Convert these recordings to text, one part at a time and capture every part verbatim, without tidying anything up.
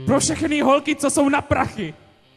pro všechny holky, co jsou na prachy.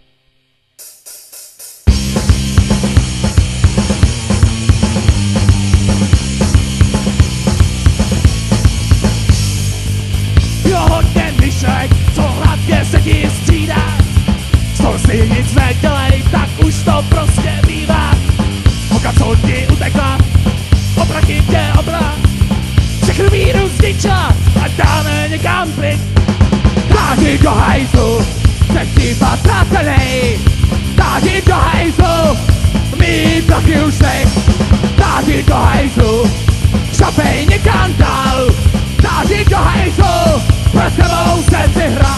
Jo, hodně myšlek, co hlavně se ti střídá. Z toho si nic nedělej, tak už to prostě bývá. Holka, co ti utekla, o prachy tě obrá. Všechny víru zničila a dáme někam pryč. Táhni do hajzlu, chceš týpa ztracenej. Táhni do hajzlu, mý prachy už nech. Táhni do hajzlu, šapej někam dál. Táhni do hajzlu, před tebou se si hrál.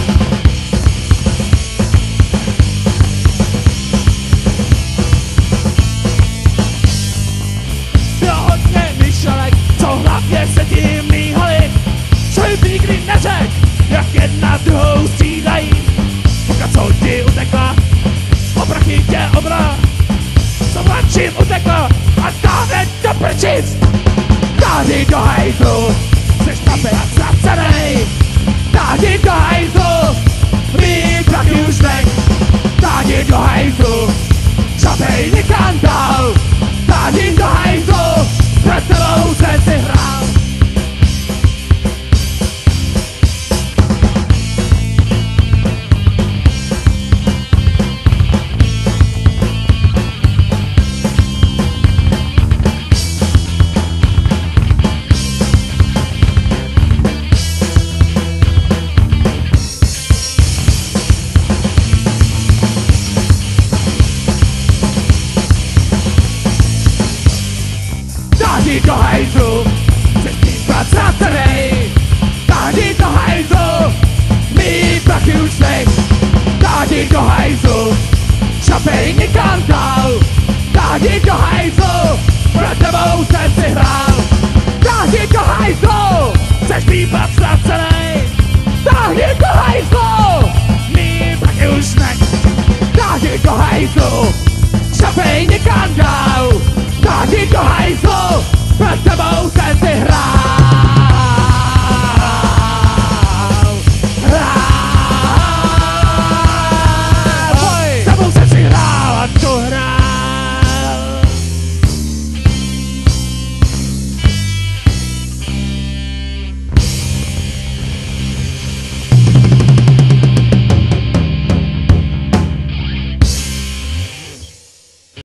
Jo, hodně myšelek, co hlavně se ti míhaly. Člověk by nikdy neřek, jak jedna druhou střídají. Holka, co ti utekla, o prachy tě obrá. Co mladším utekla a dáme do prčic. Táhni do hajzlu, chceš tapet a ztracenej. Táhni do hajzlu, mý prachy už nech. Táhni do hajzlu, šapej někam dál. Táhni do hajzlu, před tebou se si hrál. Táhni do hajzlu, chceš týpa ztracenej. Táhni do hajzlu, mý prachy už nech. Táhni do hajzlu, šapej někam dál. Táhni do hajzlu, před tebou jsem si hrál. Táhni do hajzlu, chceš týpa ztracenej. Táhni do hajzlu, mý prachy už nech. Táhni do hajzlu, šapej někam dál. Táhni do hajzlu, před tebou